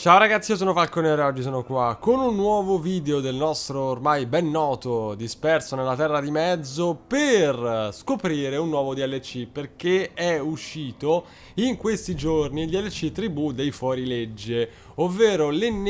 Ciao ragazzi, io sono Falconero e oggi sono qua con un nuovo video del nostro ormai ben noto Disperso nella Terra di Mezzo per scoprire un nuovo DLC, perché è uscito in questi giorni il DLC Tribù dei Fuorilegge, ovvero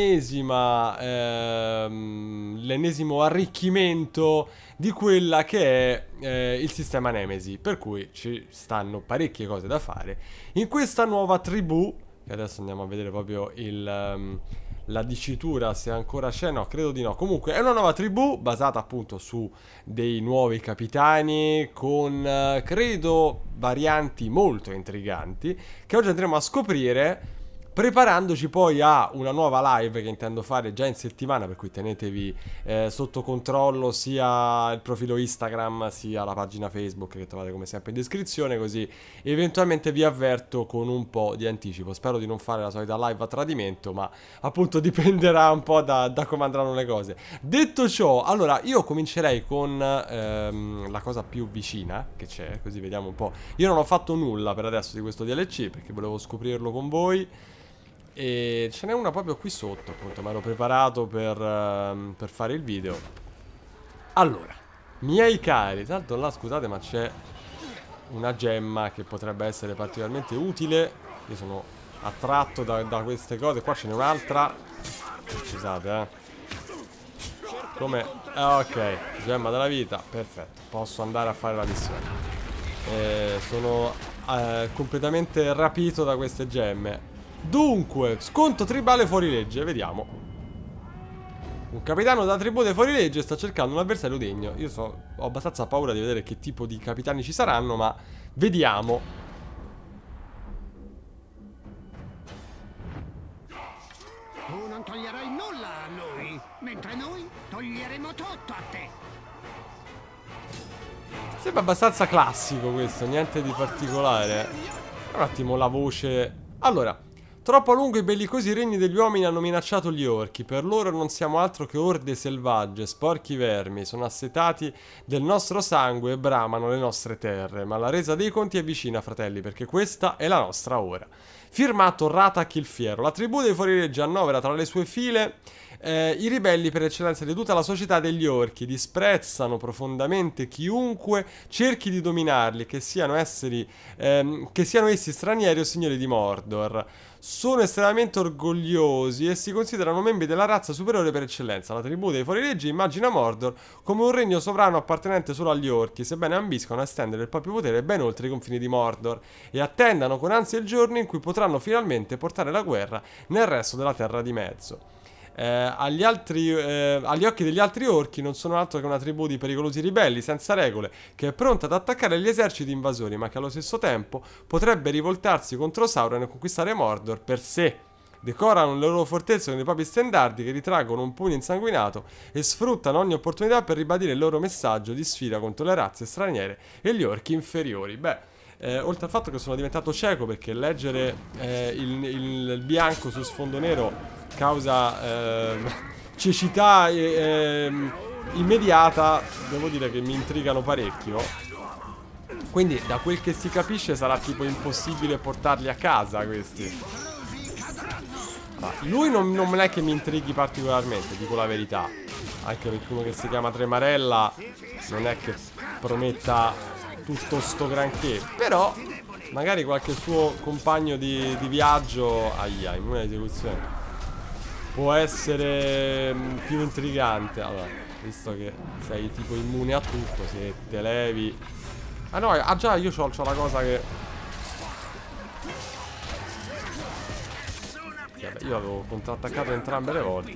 l'ennesimo arricchimento di quella che è il sistema Nemesi, per cui ci stanno parecchie cose da fare in questa nuova tribù. E adesso andiamo a vedere proprio la dicitura, se ancora c'è. No, credo di no. Comunque è una nuova tribù basata appunto su dei nuovi capitani con, credo, varianti molto intriganti che oggi andremo a scoprire, preparandoci poi a una nuova live che intendo fare già in settimana, per cui tenetevi sotto controllo sia il profilo Instagram sia la pagina Facebook che trovate come sempre in descrizione, così eventualmente vi avverto con un po' di anticipo. Spero di non fare la solita live a tradimento, ma appunto dipenderà un po' da come andranno le cose. Detto ciò, allora io comincerei con la cosa più vicina che c'è, così vediamo un po'. Io non ho fatto nulla per adesso di questo DLC perché volevo scoprirlo con voi. E ce n'è una proprio qui sotto, appunto, mi ero preparato per fare il video. Allora, miei cari, tanto là scusate ma c'è una gemma che potrebbe essere particolarmente utile. Io sono attratto da queste cose. Qua ce n'è un'altra. Scusate, come? Ok, gemma della vita, perfetto. Posso andare a fare la missione. Sono completamente rapito da queste gemme. Dunque, sconto tribale fuorilegge, vediamo. Un capitano da tribù dei fuorilegge sta cercando un avversario degno. Ho abbastanza paura di vedere che tipo di capitani ci saranno, ma vediamo. Tu non toglierai nulla a noi, mentre noi toglieremo tutto a te. Sembra abbastanza classico questo, niente di particolare. Un attimo la voce. Allora, troppo a lungo i bellicosi regni degli uomini hanno minacciato gli orchi. Per loro non siamo altro che orde selvagge, sporchi vermi. Sono assetati del nostro sangue e bramano le nostre terre. Ma la resa dei conti è vicina, fratelli, perché questa è la nostra ora. Firmato Ratak il Fiero. La tribù dei fuorilegge annovera tra le sue file i ribelli per eccellenza di tutta la società degli orchi. Disprezzano profondamente chiunque cerchi di dominarli, che siano essi stranieri o signori di Mordor. Sono estremamente orgogliosi e si considerano membri della razza superiore per eccellenza. La tribù dei fuorilegge immagina Mordor come un regno sovrano appartenente solo agli orchi, sebbene ambiscano a estendere il proprio potere ben oltre i confini di Mordor e attendano con ansia il giorno in cui potranno finalmente portare la guerra nel resto della Terra di Mezzo. Agli occhi degli altri orchi non sono altro che una tribù di pericolosi ribelli senza regole, che è pronta ad attaccare gli eserciti invasori, ma che allo stesso tempo potrebbe rivoltarsi contro Sauron e conquistare Mordor per sé. Decorano le loro fortezze con i propri stendardi, che ritraggono un pugno insanguinato e sfruttano ogni opportunità per ribadire il loro messaggio di sfida contro le razze straniere e gli orchi inferiori. Oltre al fatto che sono diventato cieco perché leggere il bianco su sfondo nero causa cecità immediata, devo dire che mi intrigano parecchio. Quindi da quel che si capisce sarà tipo impossibile portarli a casa questi. Lui non è che mi intrighi particolarmente, dico la verità. Anche perché uno che si chiama Tremarella non è che prometta tutto sto granché. Però magari qualche suo compagno di viaggio in una esecuzione può essere più intrigante. Allora, visto che sei tipo immune a tutto, se te levi. Ah no, già io c'ho la cosa che vabbè, io avevo contrattaccato entrambe le volte.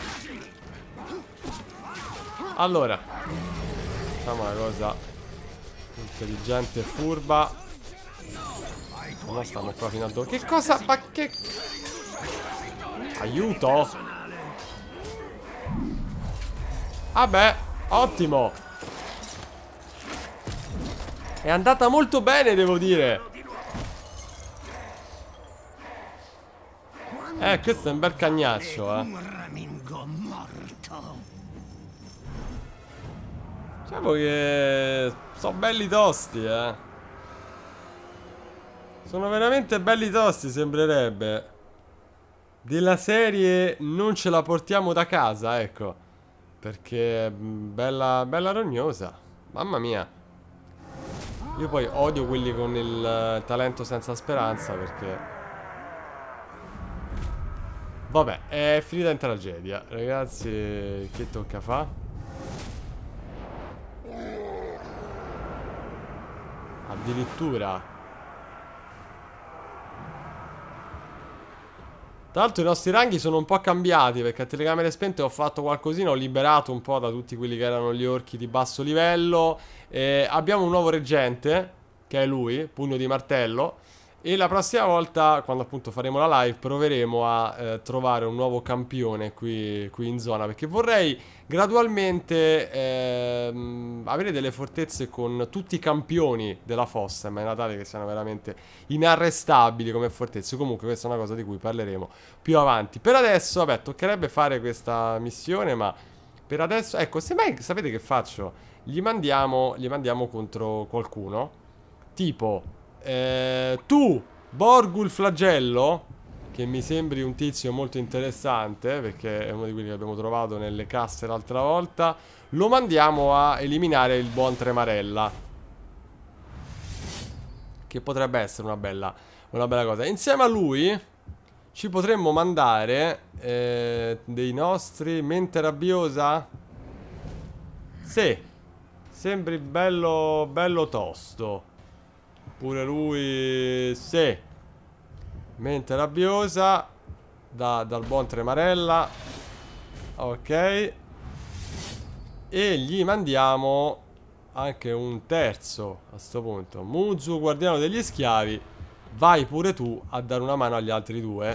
Allora, facciamo una cosa intelligente e furba. No, stanno qua fino a dove. Che cosa? Ma che... Aiuto! Vabbè, ottimo! È andata molto bene, devo dire. Questo è un bel cagnaccio, Diciamo che sono belli tosti, Sono veramente belli tosti, sembrerebbe. della serie non ce la portiamo da casa, ecco. Perché è bella, bella rognosa. Mamma mia. Io poi odio quelli con il talento senza speranza perché... Vabbè, è finita in tragedia. Ragazzi, che tocca fa? Addirittura. Tra l'altro i nostri ranghi sono un po' cambiati perché a telecamere spente ho fatto qualcosina, ho liberato un po' da tutti quelli che erano gli orchi di basso livello. Abbiamo un nuovo reggente, che è lui, Pugno di Martello. E la prossima volta, quando appunto faremo la live, proveremo a trovare un nuovo campione qui in zona. Perché vorrei gradualmente avere delle fortezze con tutti i campioni della fossa, in maniera tale che siano veramente inarrestabili come fortezze. Comunque questa è una cosa di cui parleremo più avanti. Per adesso, vabbè, toccherebbe fare questa missione, ma per adesso, ecco, semmai sapete che faccio? Gli mandiamo contro qualcuno. Tipo... tu, Borgul Flagello, che mi sembri un tizio molto interessante, perché è uno di quelli che abbiamo trovato nelle casse l'altra volta, lo mandiamo a eliminare il buon Tremarella, che potrebbe essere una bella cosa. Insieme a lui ci potremmo mandare dei nostri mente rabbiosa. Sì, sembri bello tosto. Pure lui, sì. Mente rabbiosa dal buon Tremarella. Ok. E gli mandiamo anche un terzo a sto punto. Muzu, guardiano degli schiavi. Vai pure tu a dare una mano agli altri due.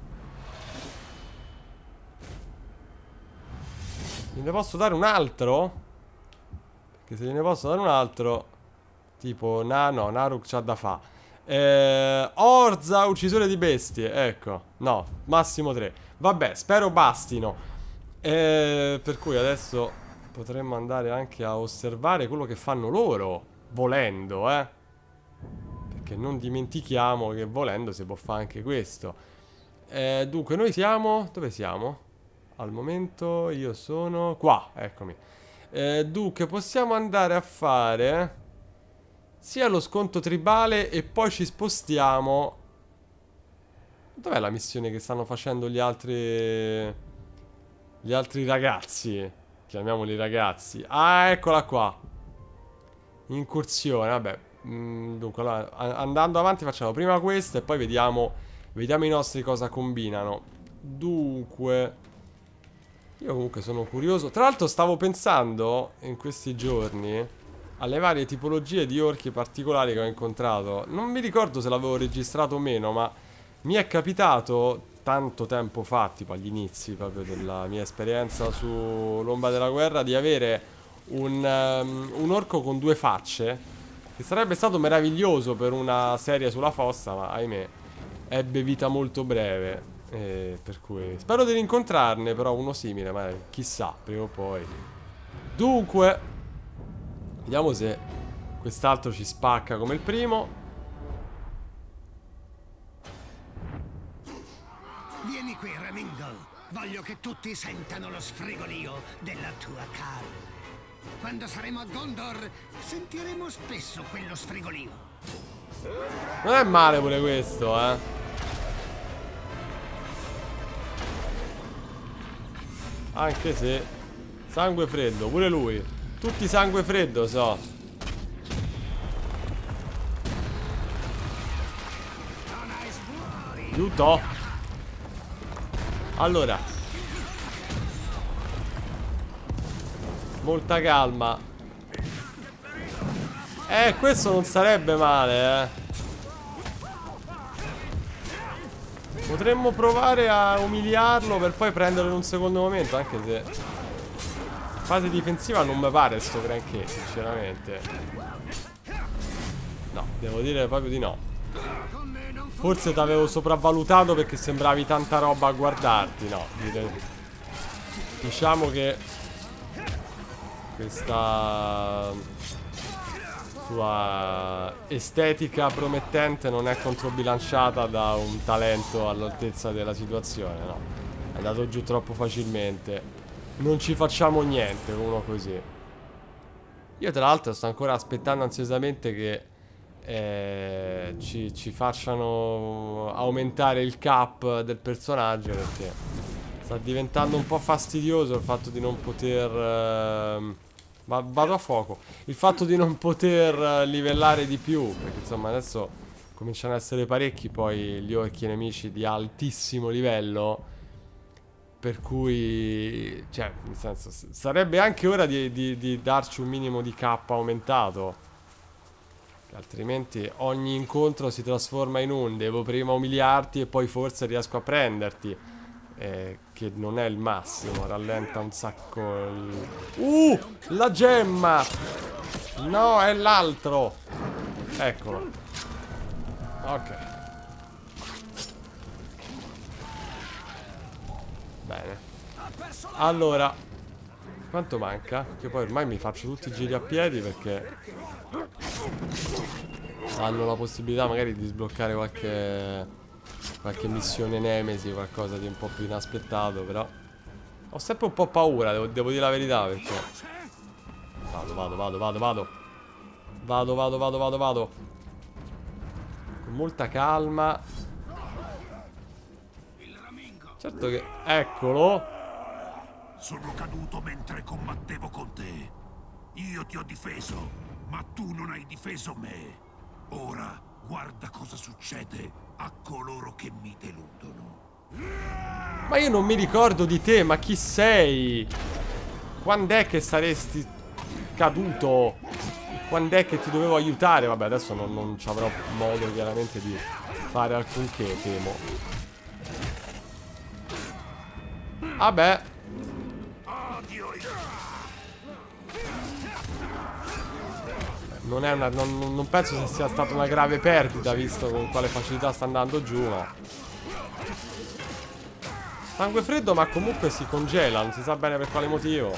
Gliene posso dare un altro? Perché se gliene posso dare un altro... Tipo, no, Naruk c'ha da fa. Orza, uccisore di bestie. Ecco, no, massimo 3. Vabbè, spero bastino. Per cui adesso potremmo andare anche a osservare quello che fanno loro. Volendo, perché non dimentichiamo che volendo si può fare anche questo. Dunque, noi siamo... Dove siamo? Al momento io sono... Qua, eccomi. Dunque, possiamo andare a fare... sia lo sconto tribale e poi ci spostiamo. Dov'è la missione che stanno facendo gli altri ragazzi? Chiamiamoli ragazzi. Ah, eccola qua. Incursione, vabbè. Dunque, allora, andando avanti facciamo prima questo e poi vediamo i nostri cosa combinano. Dunque, io comunque sono curioso. Tra l'altro stavo pensando in questi giorni alle varie tipologie di orchi particolari che ho incontrato. Non mi ricordo se l'avevo registrato o meno, ma mi è capitato tanto tempo fa, tipo agli inizi proprio della mia esperienza su l'Ombra della Guerra, di avere un orco con due facce, che sarebbe stato meraviglioso per una serie sulla fossa, ma ahimè ebbe vita molto breve. Per cui spero di rincontrarne però uno simile, ma chissà, prima o poi. Dunque, vediamo se quest'altro ci spacca come il primo. Vieni qui, Ramingo. Voglio che tutti sentano lo sfrigolio della tua carne. Quando saremo a Gondor, sentiremo spesso quello sfrigolio. Non è male pure questo, Anche se sangue freddo, pure lui. Tutti sangue freddo, so. Aiuto. Allora, molta calma. Questo non sarebbe male, Potremmo provare a umiliarlo per poi prenderlo in un secondo momento, anche se fase difensiva non mi pare sto granché, sinceramente. No, devo dire proprio di no. Forse ti avevo sopravvalutato perché sembravi tanta roba a guardarti. No, diciamo che questa sua estetica promettente non è controbilanciata da un talento all'altezza della situazione, no. È andato giù troppo facilmente. Non ci facciamo niente con uno così. Io tra l'altro sto ancora aspettando ansiosamente che ci facciano aumentare il cap del personaggio, perché sta diventando un po' fastidioso il fatto di non poter vado a fuoco. Il fatto di non poter livellare di più, perché insomma adesso cominciano ad essere parecchi poi gli orchi nemici di altissimo livello, per cui, cioè, nel senso, sarebbe anche ora di darci un minimo di K aumentato. Altrimenti ogni incontro si trasforma in un devo prima umiliarti e poi forse riesco a prenderti. Che non è il massimo, rallenta un sacco la gemma! No, è l'altro! Eccolo. Ok. Bene. Allora, quanto manca? Che poi ormai mi faccio tutti i giri a piedi perché hanno la possibilità magari di sbloccare qualche missione Nemesi, qualcosa di un po' più inaspettato, però ho sempre un po' paura, devo dire la verità, perché vado con molta calma. Certo che, eccolo. Sono caduto mentre combattevo con te. Io ti ho difeso, ma tu non hai difeso me. Ora guarda cosa succede a coloro che mi deludono. Ma io non mi ricordo di te, ma chi sei? Quando è che saresti caduto? Quando è che ti dovevo aiutare? Vabbè, adesso non ci avrò modo chiaramente di fare alcunché, temo. Vabbè. Non penso che sia stata una grave perdita, visto con quale facilità sta andando giù, ma sangue freddo, ma comunque si congela, non si sa bene per quale motivo.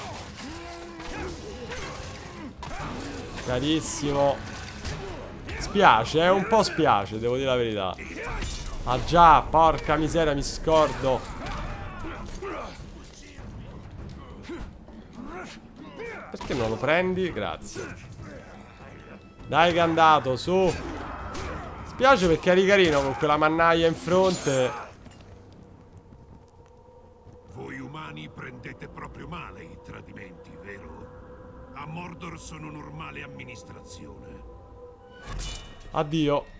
Carissimo. Spiace, un po' spiace, devo dire la verità. Ah già, porca miseria, mi scordo. Perché non lo prendi? Grazie. Dai che è andato, su. Spiace perché eri carino con quella mannaia in fronte. Voi umani prendete proprio male i tradimenti, vero? A Mordor sono normale amministrazione. Addio.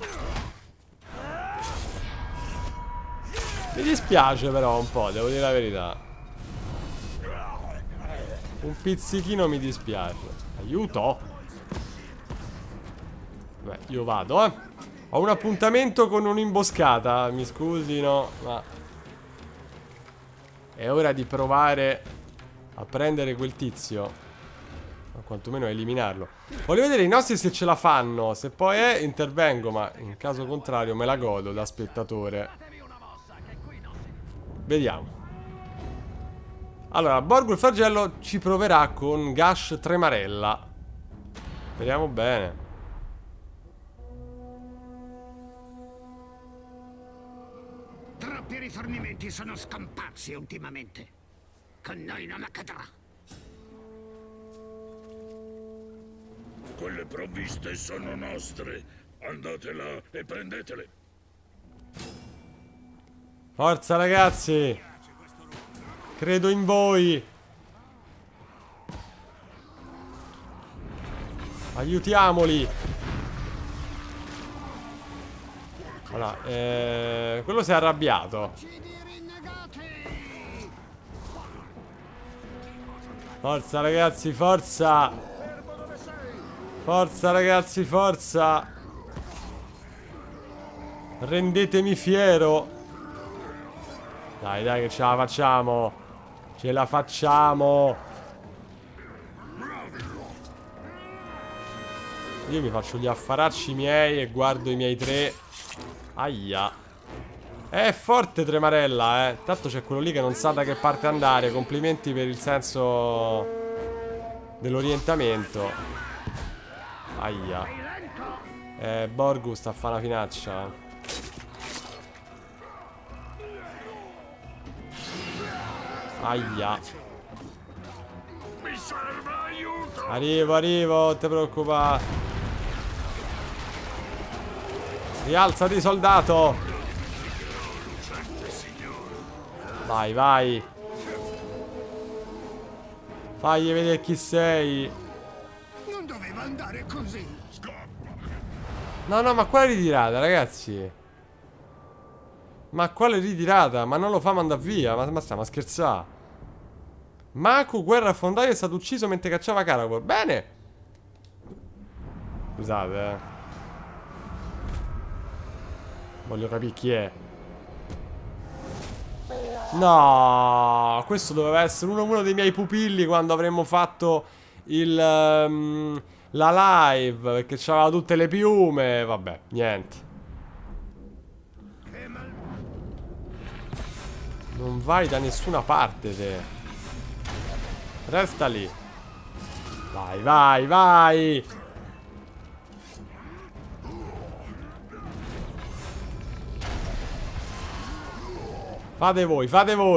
Mi dispiace però un po', devo dire la verità. Un pizzichino mi dispiace. Aiuto. Beh, io vado, Ho un appuntamento con un'imboscata. Mi scusino, ma è ora di provare a prendere quel tizio, o quantomeno a eliminarlo. Voglio vedere i nostri se ce la fanno. Se poi intervengo, ma in caso contrario me la godo da spettatore. Vediamo. Allora, Borgo il Flagello ci proverà con Gash Tremarella. Speriamo bene. Troppi rifornimenti sono scomparsi ultimamente. Con noi non accadrà. Quelle provviste sono nostre. Andate là e prendetele. Forza ragazzi. Credo in voi. Aiutiamoli. Allora, quello si è arrabbiato. Forza ragazzi, forza. Forza ragazzi, forza. Rendetemi fiero. Dai, dai che ce la facciamo. Ce la facciamo. Io mi faccio gli affaracci miei e guardo i miei tre. Aia. È forte Tremarella, Tanto c'è quello lì che non sa da che parte andare. Complimenti per il senso dell'orientamento. Aia. Borgu sta a fare una finaccia. Aia. Mi serve aiuto! Arrivo, non ti preoccupare. Rialzati, soldato. Vai. Fagli vedere chi sei. Non doveva andare così. No, ma quale ritirata, ragazzi? Ma quale ritirata? Ma non lo fa mandare via. Ma stiamo a scherzare. Maku, guerra affondaio, è stato ucciso mentre cacciava Karagor. Bene. Scusate, voglio capire chi è. No, questo doveva essere uno dei miei pupilli quando avremmo fatto la live, perché c'aveva tutte le piume. Vabbè, niente. Non vai da nessuna parte, te. Resta lì. Vai. Fate voi.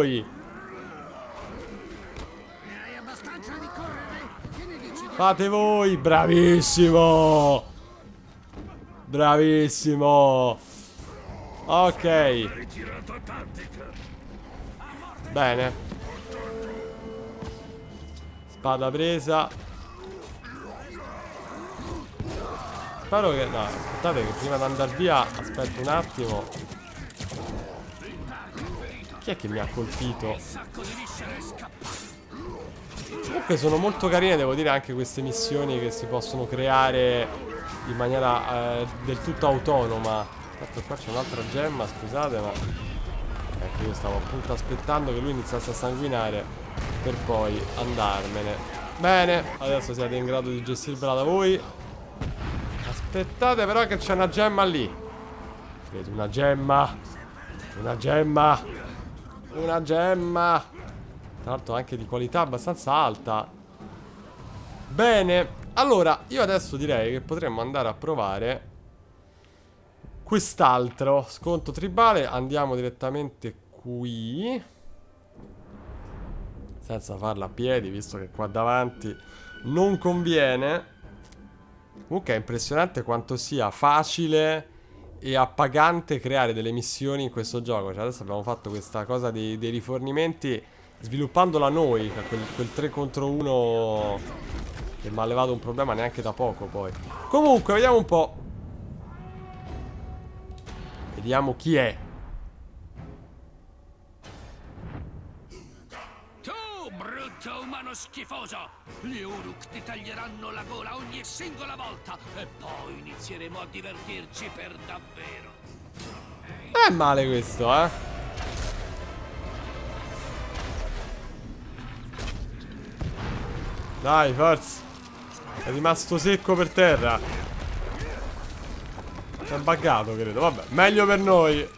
Ne hai abbastanza di correre? Che ne dici di... Fate voi. Bravissimo. Ok. Ritirata tattica. Bene. Spada presa. Spero che... No, aspettate che prima di andare via aspetto un attimo. Chi è che mi ha colpito? Comunque sono molto carine, devo dire, anche queste missioni che si possono creare in maniera del tutto autonoma. Tanto qua c'è un'altra gemma, scusate, ma ecco, io stavo appunto aspettando che lui iniziasse a sanguinare per poi andarmene. Bene, adesso siete in grado di gestirvela da voi. Aspettate però che c'è una gemma lì. Vedo una gemma. Tra l'altro anche di qualità abbastanza alta. Bene, allora io adesso direi che potremmo andare a provare quest'altro sconto tribale. Andiamo direttamente qui, senza farla a piedi, visto che qua davanti non conviene. Comunque è impressionante quanto sia facile e appagante creare delle missioni in questo gioco. Cioè adesso abbiamo fatto questa cosa dei rifornimenti sviluppandola noi, quel 3 contro 1 che mi ha levato un problema neanche da poco poi. Comunque vediamo un po'. Vediamo chi è. Tu, brutto umano schifoso! Gli Uruk ti taglieranno la gola ogni singola volta e poi inizieremo a divertirci per davvero. È male questo, Dai, forza. È rimasto secco per terra. Si è buggato, credo. Vabbè, meglio per noi.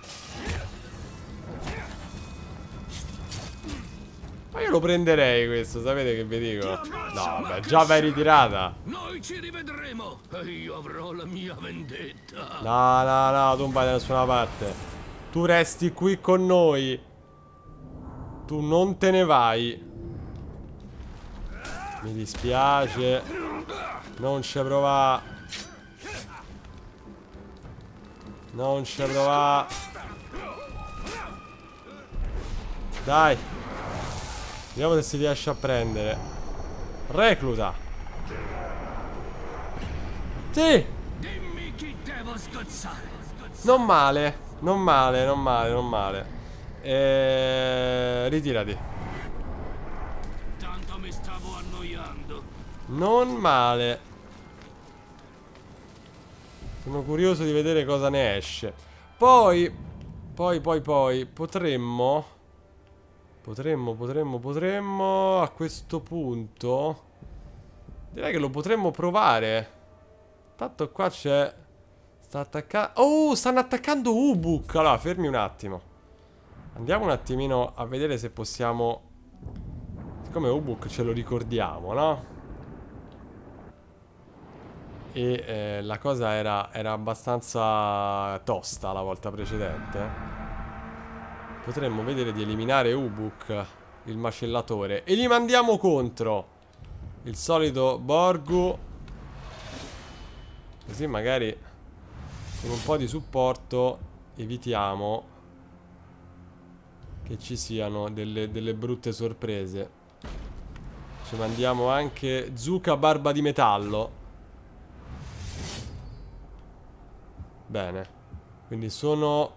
Ma io lo prenderei questo, sapete che vi dico? No, vabbè, già vai ritirata. Noi ci rivedremo e io avrò la mia vendetta. No, tu non vai da nessuna parte. Tu resti qui con noi. Tu non te ne vai. Mi dispiace. Non ci provà. Non ci provà. Dai. Vediamo se si riesce a prendere. Recluta. Sì. Dimmi chi devo sgozzare. Non male. Non male. Ritirati. Tanto mi stavo annoiando. Non male. Sono curioso di vedere cosa ne esce. Poi potremmo a questo punto direi che lo potremmo provare. Tanto qua c'è. Sta attaccando. Oh, stanno attaccando Ubuk. Allora, fermi un attimo. Andiamo un attimino a vedere se possiamo. Siccome Ubuk ce lo ricordiamo, no? E la cosa era abbastanza tosta la volta precedente. Potremmo vedere di eliminare Ubuk, il macellatore, e gli mandiamo contro il solito Borgu. Così magari con un po' di supporto evitiamo che ci siano delle brutte sorprese. Ci mandiamo anche Zuka Barba di Metallo. Bene. Quindi sono...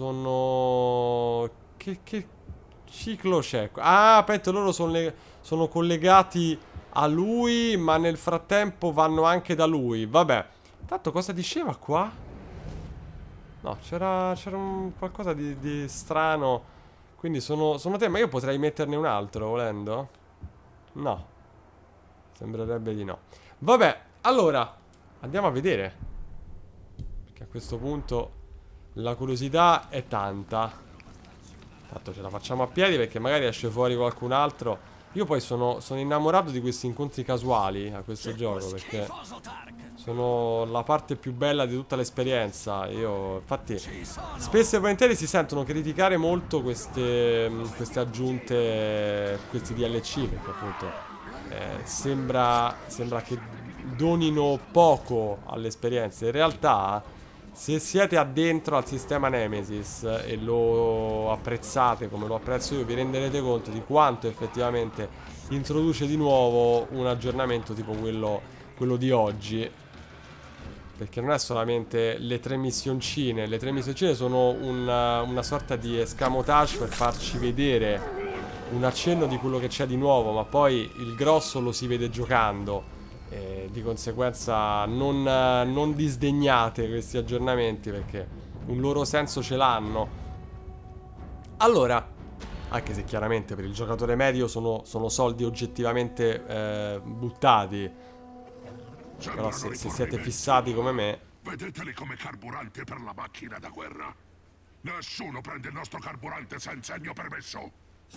Che ciclo c'è? Ah, aspetta, loro sono collegati a lui, ma nel frattempo vanno anche da lui. Vabbè. Tanto cosa diceva qua? No, c'era qualcosa di strano. Quindi sono te, ma io potrei metterne un altro volendo? No. Sembrerebbe di no. Vabbè, allora andiamo a vedere. Perché a questo punto la curiosità è tanta. Tanto ce la facciamo a piedi perché magari esce fuori qualcun altro. Io poi sono innamorato di questi incontri casuali a questo gioco, perché sono la parte più bella di tutta l'esperienza. Io, infatti, spesso e volentieri si sentono criticare molto queste aggiunte, questi DLC, perché appunto sembra che donino poco all'esperienza. In realtà, se siete addentro al sistema Nemesis e lo apprezzate come lo apprezzo io, vi renderete conto di quanto effettivamente introduce di nuovo un aggiornamento tipo quello di oggi. Perché non è solamente le 3 missioncine. Le 3 missioncine sono una sorta di escamotage per farci vedere un accenno di quello che c'è di nuovo, ma poi il grosso lo si vede giocando. Di conseguenza non disdegnate questi aggiornamenti, perché un loro senso ce l'hanno. Allora, anche se chiaramente per il giocatore medio sono soldi oggettivamente buttati, però se siete fissati come me, vedeteli come carburante per la macchina da guerra. Nessuno prende il nostro carburante senza il mio permesso.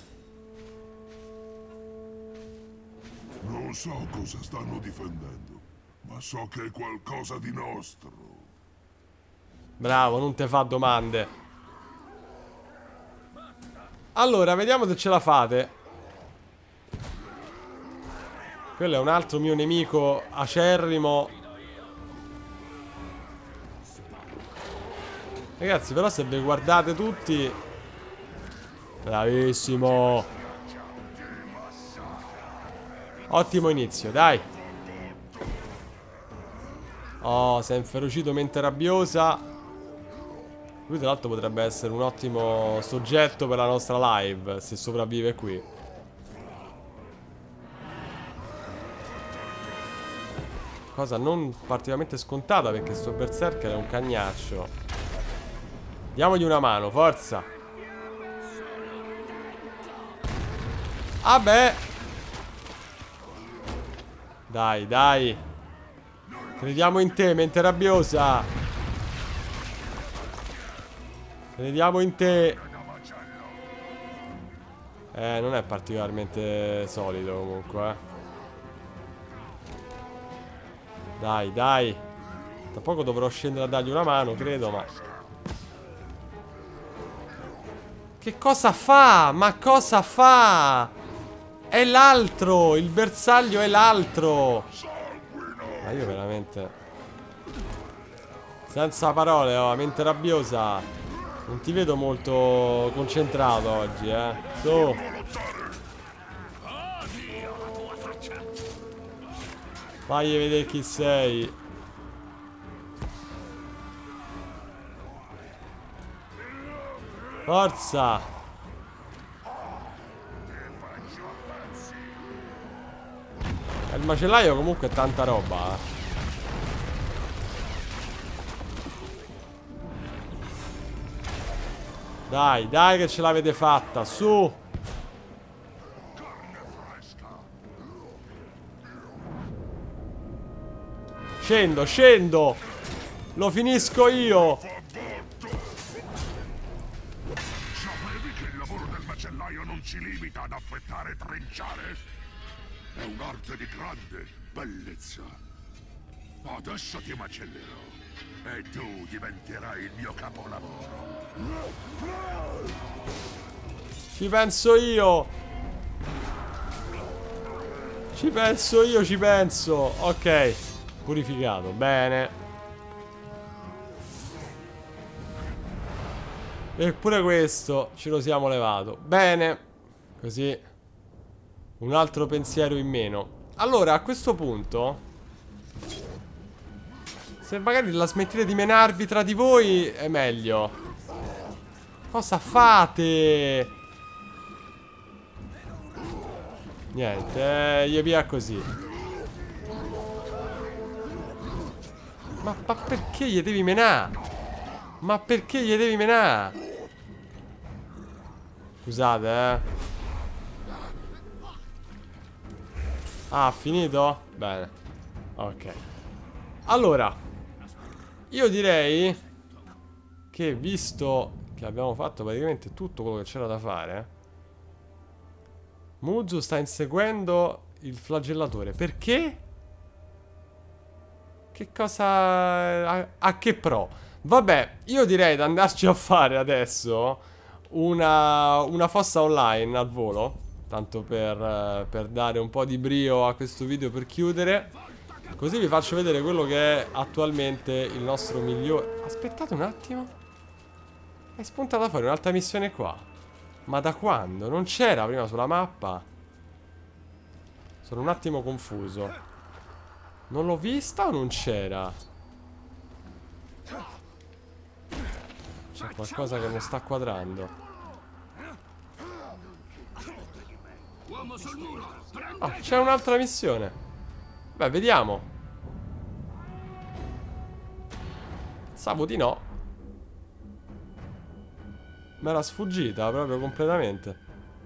Non so cosa stanno difendendo, ma so che è qualcosa di nostro. bravo, non te fa domande. Allora, vediamo se ce la fate. Quello è un altro mio nemico acerrimo. Ragazzi, però se vi guardate tutti... Bravissimo. Ottimo inizio, dai. Oh, si è inferocito mente rabbiosa. Lui tra l'altro potrebbe essere un ottimo soggetto per la nostra live, se sopravvive qui. Cosa non particolarmente scontata, perché sto berserker è un cagnaccio. Diamogli una mano, forza. Vabbè. Dai, dai. Crediamo in te, mente rabbiosa. Crediamo in te. Non è particolarmente solido comunque, Dai, dai. Tra poco dovrò scendere a dargli una mano, credo, ma... Che cosa fa? Ma cosa fa? È l'altro! Il bersaglio è l'altro! Ma io veramente... Senza parole, oh, mente rabbiosa. Non ti vedo molto concentrato oggi, Su! Fagli vedere chi sei. Forza! Il macellaio comunque è tanta roba, Dai, dai che ce l'avete fatta, su! Scendo, scendo! Lo finisco io! Sapevi che il lavoro del macellaio non si limita ad affettare e trinciare? È un'arte di grande bellezza. Adesso ti macellerò. E tu diventerai il mio capolavoro. Ci penso io. Ci penso io, ci penso. Ok. Purificato, bene. Eppure questo ce lo siamo levato. Bene. Così un altro pensiero in meno. Allora, a questo punto, se magari la smettete di menarvi tra di voi, è meglio. Cosa fate? Niente, gli via così. Ma perché gli devi menare? Ma perché gli devi menare? Scusate, Ah, finito? Bene. Ok. Allora, io direi che, visto che abbiamo fatto praticamente tutto quello che c'era da fare, Muzu sta inseguendo il flagellatore. Perché? Che cosa... A che pro? Vabbè, io direi di andarci a fare adesso una fossa online al volo, tanto per dare un po' di brio a questo video, per chiudere. Così vi faccio vedere quello che è attualmente il nostro migliore... Aspettate un attimo. È spuntata fuori un'altra missione qua. Ma da quando? Non c'era prima sulla mappa? Sono un attimo confuso. Non l'ho vista o non c'era? C'è qualcosa che non sta quadrando. Ah, c'è un'altra missione. Beh, vediamo. Pensavo di no. M'era sfuggita proprio completamente.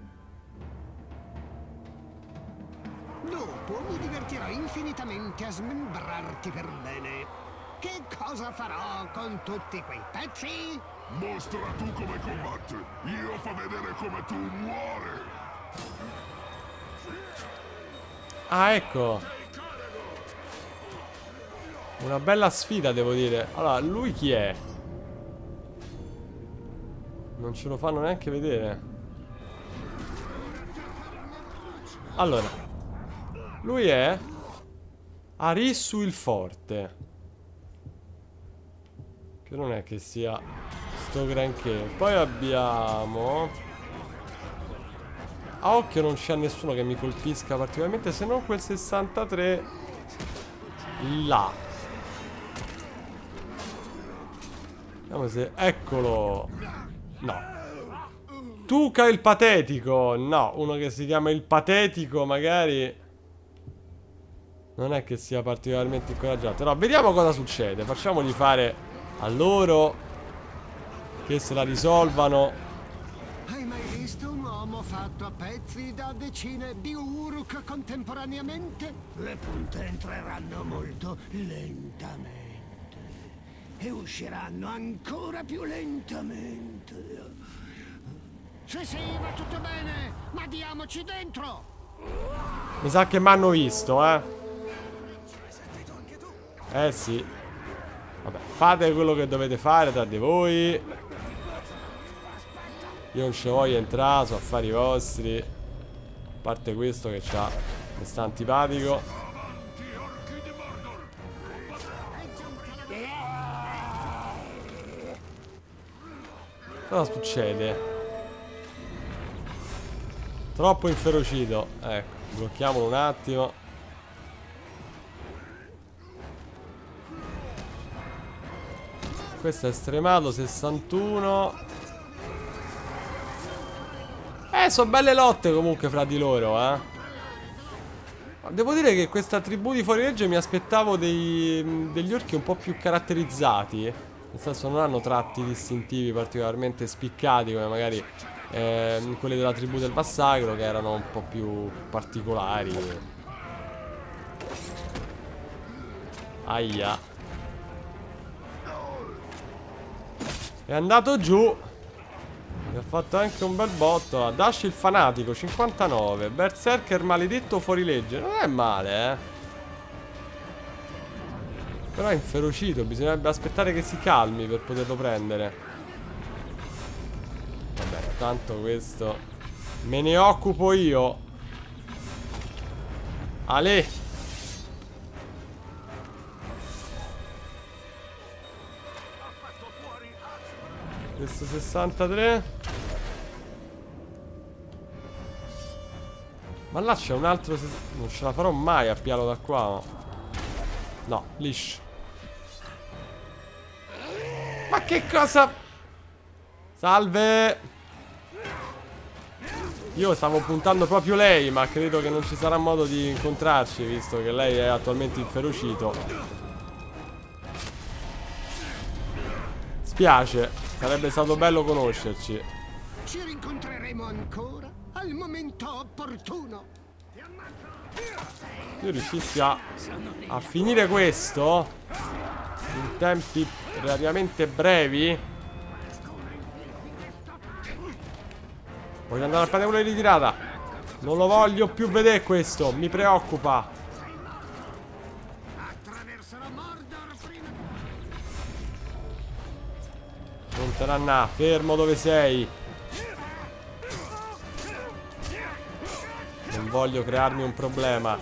Dopo mi divertirò infinitamente a smembrarti per bene. Che cosa farò con tutti quei pezzi? Mostra tu come combatti. Io fa vedere come tu muori. Ah, ecco. Una bella sfida, devo dire. Allora, lui chi è? Non ce lo fanno neanche vedere. Allora, lui è Arissu il Forte, che non è che sia sto granché. Poi abbiamo... A occhio non c'è nessuno che mi colpisca particolarmente, se non quel 63 là. Vediamo se... Eccolo. No. Tuca il patetico. No, uno che si chiama il patetico magari non è che sia particolarmente incoraggiante. No, vediamo cosa succede. Facciamogli fare a loro che se la risolvano. Hai mai visto un uomo fatto a pezzi da decine di Uruk contemporaneamente? Le punte entreranno molto lentamente e usciranno ancora più lentamente. Sì, va tutto bene, ma diamoci dentro! Mi sa che mi hanno visto, eh. Sì. Vabbè, fate quello che dovete fare tra di voi. Io non ci voglio entrare, sono affari vostri. A parte questo che mi sta antipatico. Cosa succede? Troppo inferocito. Ecco, blocchiamolo un attimo. Questo è stremato 61. Sono belle lotte comunque fra di loro, Devo dire che questa tribù di fuorilegge mi aspettavo degli orchi un po' più caratterizzati. Nel senso, non hanno tratti distintivi particolarmente spiccati come magari quelli della tribù del massacro, che erano un po' più particolari. Aia. È andato giù. Mi ha fatto anche un bel botto. Dash il fanatico 59. Berserker maledetto fuorilegge. Non è male, Però è inferocito, bisognerebbe aspettare che si calmi per poterlo prendere. Vabbè, tanto questo me ne occupo io. Ale. Questo 63. Ma là c'è un altro. Non ce la farò mai a piarlo da qua. No, liscio. Ma che cosa? Salve. Io stavo puntando proprio lei, ma credo che non ci sarà modo di incontrarci, visto che lei è attualmente inferocito. Spiace. Sarebbe stato bello conoscerci. Ci rincontreremo ancora al momento opportuno. Io riuscissi a finire questo in tempi relativamente brevi. Voglio andare al patente di ritirata. Non lo voglio più vedere questo. Mi preoccupa. Non te n'annà. Fermo dove sei. Non voglio crearmi un problema.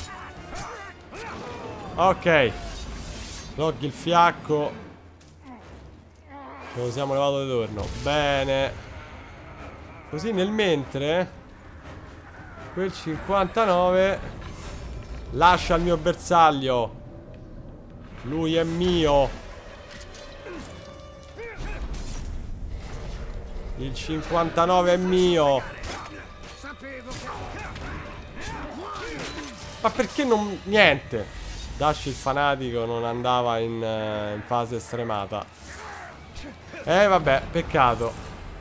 Ok. Loghi il fiacco. Ce lo siamo levato di torno. Bene. Così nel mentre quel 59 lascia il mio bersaglio. Lui è mio. Il 59 è mio. Ma perché non... Niente. Dash il fanatico non andava in fase estremata. Vabbè, peccato.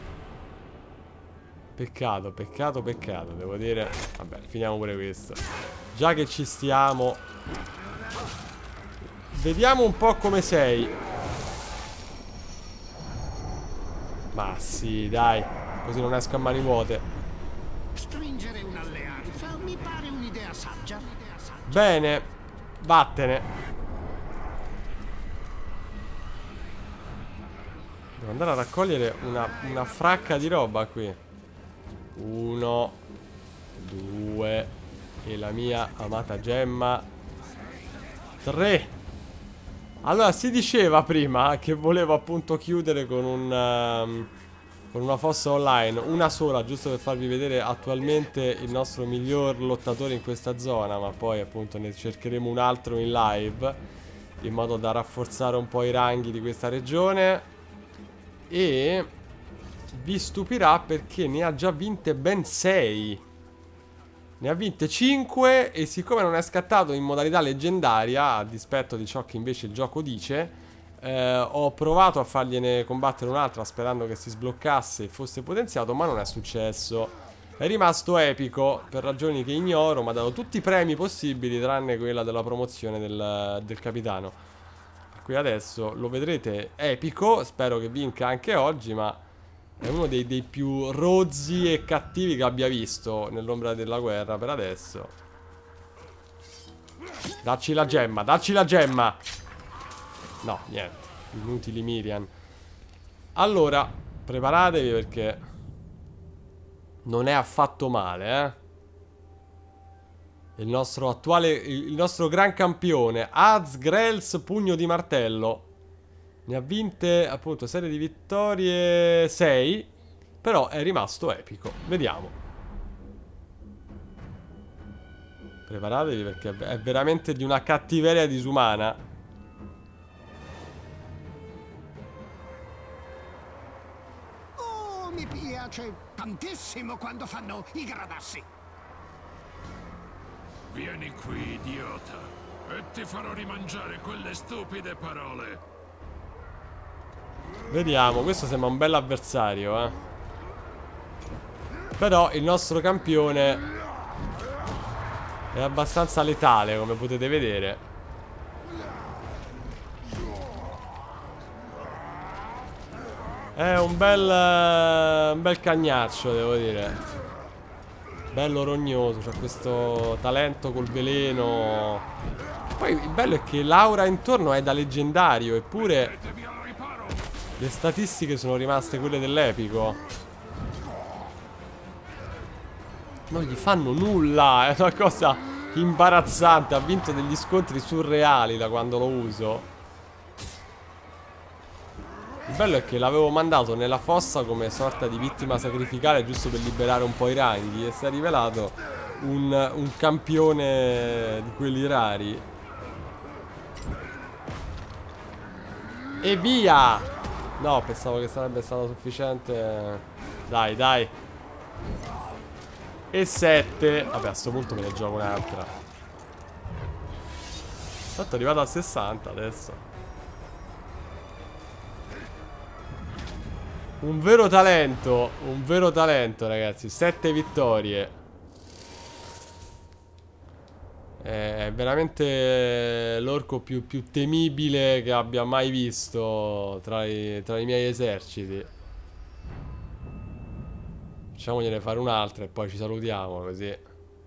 Peccato, devo dire. Vabbè, finiamo pure questo. Già che ci stiamo. Vediamo un po' come sei. Ma sì, dai. Così non esco a mani vuote. Stringere un'alleanza mi pare un'idea saggia. Bene. Vattene. Devo andare a raccogliere una fracca di roba qui. 1, 2 e la mia amata gemma 3. Allora si diceva prima che volevo appunto chiudere con una fossa online, una sola, giusto per farvi vedere attualmente il nostro miglior lottatore in questa zona, ma poi appunto ne cercheremo un altro in live in modo da rafforzare un po' i ranghi di questa regione. E vi stupirà perché ne ha già vinte ben 6. Ne ha vinte 5 e siccome non è scattato in modalità leggendaria, a dispetto di ciò che invece il gioco dice, ho provato a fargliene combattere un'altra sperando che si sbloccasse e fosse potenziato, ma non è successo. È rimasto epico per ragioni che ignoro, ma ha dato tutti i premi possibili tranne quella della promozione del capitano. Per cui adesso lo vedrete epico, spero che vinca anche oggi, ma è uno dei più rozzi e cattivi che abbia visto nell'ombra della guerra per adesso. Dacci la gemma, dacci la gemma. No, niente. Inutili Miriam. Allora, preparatevi perché non è affatto male, Il nostro gran campione Azgrels Pugno di Martello. Ne ha vinte appunto serie di vittorie 6. Però è rimasto epico. Vediamo. Preparatevi perché è veramente di una cattiveria disumana. Oh, mi piace tantissimo quando fanno i gradassi. Vieni qui, idiota, e ti farò rimangiare quelle stupide parole. Vediamo, questo sembra un bel avversario, Però il nostro campione è abbastanza letale, come potete vedere. È un bel cagnaccio, devo dire. Bello rognoso, c'ha questo talento col veleno. Poi il bello è che l'aura intorno è da leggendario, eppure le statistiche sono rimaste quelle dell'epico. Non gli fanno nulla, è una cosa imbarazzante. Ha vinto degli scontri surreali da quando lo uso. Il bello è che l'avevo mandato nella fossa come sorta di vittima sacrificale, giusto per liberare un po' i ranghi, e si è rivelato un campione di quelli rari. E via! No, pensavo che sarebbe stato sufficiente. Dai, dai. E 7. Vabbè, a sto punto me ne gioco un'altra. Tanto è arrivato a 60 adesso. Un vero talento ragazzi, 7 vittorie. È veramente l'orco più temibile che abbia mai visto tra i miei eserciti. Facciamogliene fare un'altra e poi ci salutiamo così.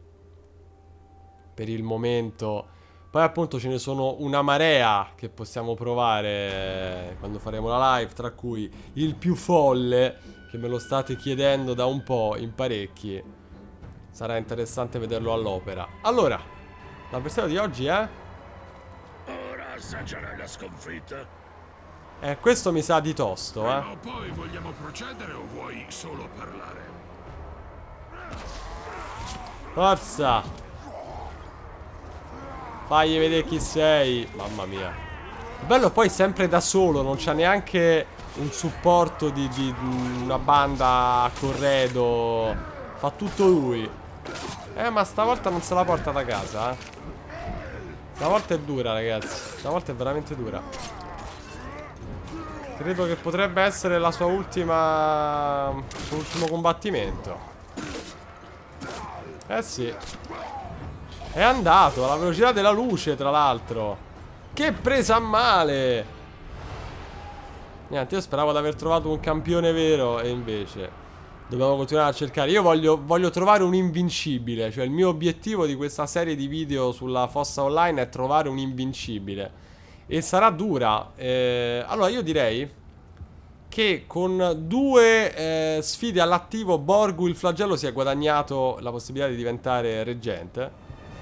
Per il momento. Poi appunto ce ne sono una marea che possiamo provare quando faremo la live, tra cui il più folle, che me lo state chiedendo da un po' in parecchi. Sarà interessante vederlo all'opera. Allora, l'avversario di oggi è... Ora assaggerai la sconfitta. Questo mi sa di tosto, Ma poi vogliamo procedere o vuoi solo parlare? Forza! Fagli vedere chi sei. Mamma mia. Il bello poi sempre da solo. Non c'ha neanche un supporto di una banda a corredo. Fa tutto lui. Ma stavolta non se la porta da casa, Stavolta è dura, ragazzi. Stavolta è veramente dura. Credo che potrebbe essere la sua ultima... il suo ultimo combattimento. Sì. È andato alla velocità della luce, tra l'altro. Che presa a male. Niente, io speravo di aver trovato un campione vero, e invece dobbiamo continuare a cercare. Io voglio trovare un invincibile. Cioè il mio obiettivo di questa serie di video sulla fossa online è trovare un invincibile. E sarà dura. Allora io direi che con 2 sfide all'attivo Borgu il flagello si è guadagnato la possibilità di diventare reggente.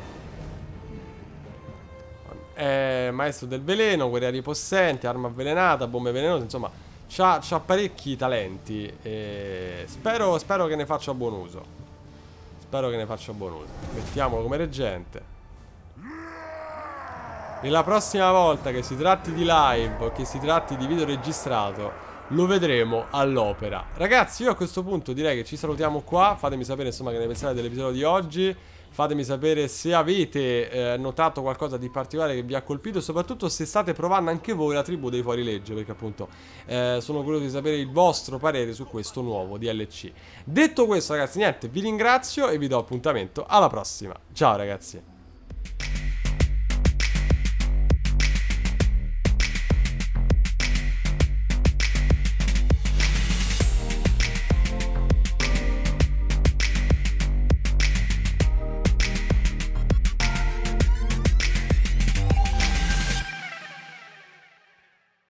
Maestro del veleno, guerrieri possenti, arma avvelenata, bombe velenose, insomma c'ha parecchi talenti e spero che ne faccia buon uso. Spero che ne faccia buon uso. Mettiamolo come reggente. E la prossima volta che si tratti di live o che si tratti di video registrato lo vedremo all'opera. Ragazzi, io a questo punto direi che ci salutiamo qua. Fatemi sapere insomma che ne pensate dell'episodio di oggi. Fatemi sapere se avete notato qualcosa di particolare che vi ha colpito e soprattutto se state provando anche voi la tribù dei fuorilegge, perché appunto sono curioso di sapere il vostro parere su questo nuovo DLC. Detto questo, ragazzi, niente, vi ringrazio e vi do appuntamento alla prossima. Ciao ragazzi.